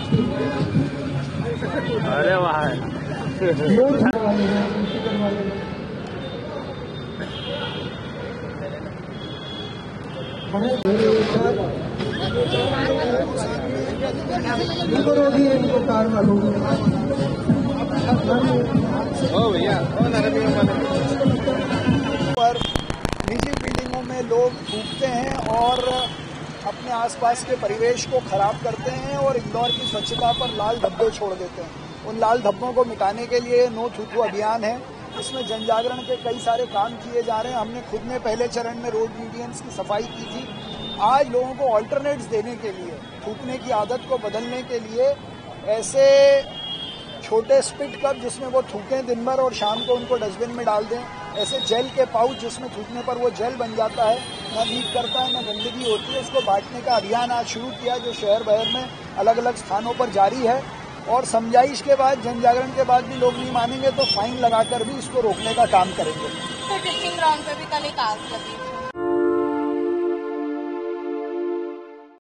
अरे वाह इनको कार मालूम पर निजी बिल्डिंगों में लोग थूकते हैं और अपने आसपास के परिवेश को खराब करते हैं और इंदौर की स्वच्छता पर लाल धब्बे छोड़ देते हैं। उन लाल धब्बों को मिटाने के लिए नो थूकू अभियान है। इसमें जन जागरण के कई सारे काम किए जा रहे हैं। हमने खुद ने पहले चरण में रोड मीडियंस की सफाई की थी। आज लोगों को ऑल्टरनेट्स देने के लिए, थूकने की आदत को बदलने के लिए ऐसे छोटे स्पिट कप जिसमें वो थूकें दिन भर और शाम को उनको डस्टबिन में डाल दें, ऐसे जेल के पाउच जिसमें थूकने पर वो जेल बन जाता है, न लीक करता है न गंदगी होती है, उसको बांटने का अभियान आज शुरू किया जो शहर भर में अलग अलग स्थानों पर जारी है। और समझाइश के बाद, जन जागरण के बाद भी लोग नहीं मानेंगे तो फाइन लगाकर भी इसको रोकने का काम करेंगे। तो टिप्पिंग ग्राउंड पे भी कल एक आग लगी।